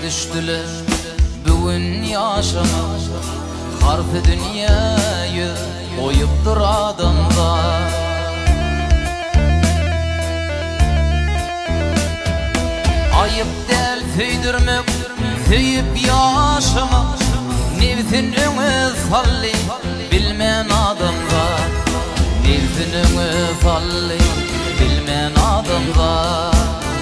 düştüler bugün yaşama. Harfi dünyayı oyuptur adamlar. Ayıp del füydürmek, füyüp yaşama. Nefsin öngü falli bilmen adamlar. Nefsin öngü falli bilmen adamlar.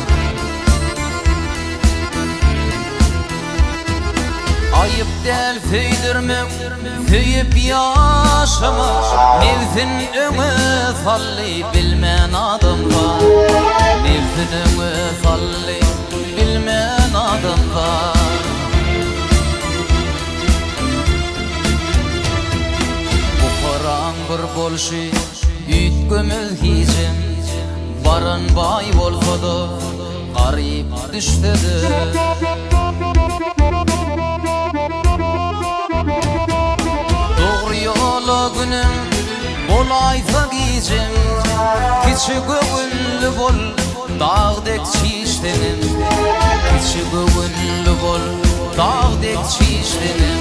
Ayıp del füydürmek, füyüp yaşama. Nefsin öngü falli bilmen adamlar. Nefsin öngü falli bilmen adamlar. Bir bolşu üt gömül hicim. Baran bay bolfadı garip düştedi. Doğru yola günüm bolaysa giyicim. Küçük gönlü bol dağdek çiştenim. Küçük gönlü bol dağdek çiştenim.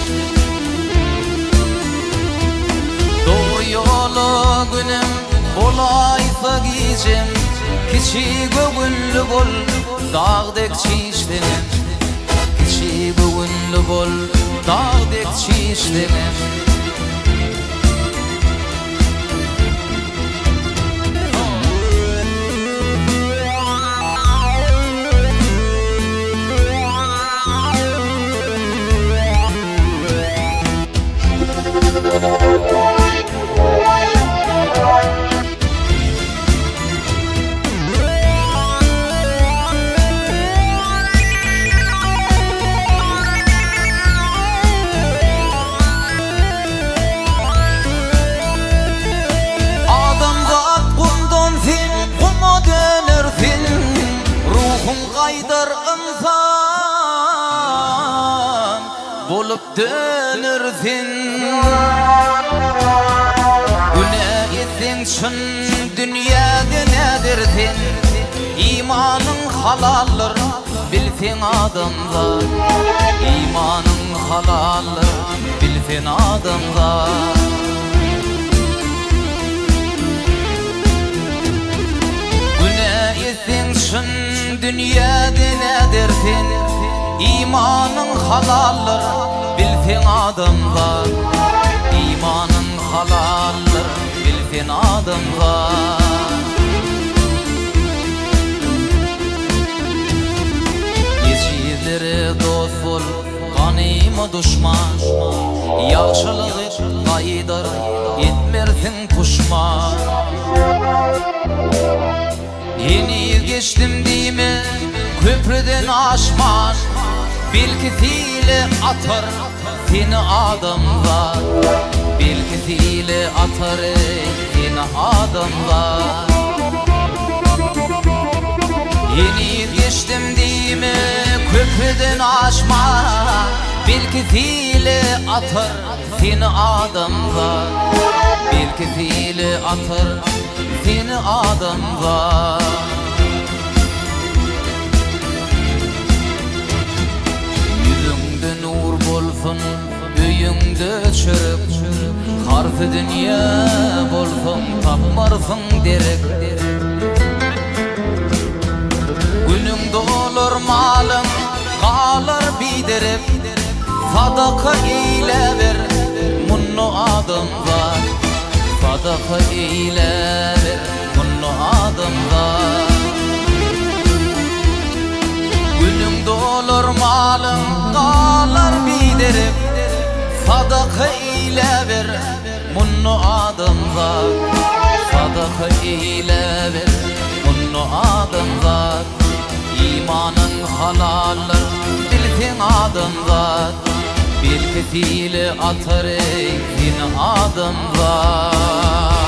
Doğru yola günüm bolaysa giyicim. Küçük gönlü bol dağdek çiştenim. Küçük gönlü bol dağdek çiştenim. Gaydar insan bolup dönürsin. Günah etsin şun dünyada nedirsin. İmanın halaldır bilsin adamlar. İmanın halaldır bilsin adamlar. Günah etsin şun dünyada nedirsin. İmanın halaldır bilsin adamlar. İmanın halaldır bilsin adamlar. Geçirleri dost bol kanıma düşman. Yaxşılığı gaydar etmersin puşman. Yeni geçtim diyme köprüden aşman. Bilkisiyle atar seni adamlar. Bilkisiyle atar seni adamlar. Yeni geçtim diyme köprüden aşman. Bilkisiyle atar seni adamlar. Bilkisiyle atar seni adamlar. Yüzünde nur bolsun, öyüngde çörek. Harfi dünya bolsun, tapmarsın derek. Gününgde olur malın, kalır biderek. Sadaka eyle ver, munnu adamlar. Sadaka eyle ver, munnu adamlar. Gününgde olur malın, kalır biderek. Sadaka eyle ver, munnu adamlar. Sadaka eyle ver, munnu adamlar. İmanın halaldır bilsin adamlar. Bilkisiyle atar seni adamlar.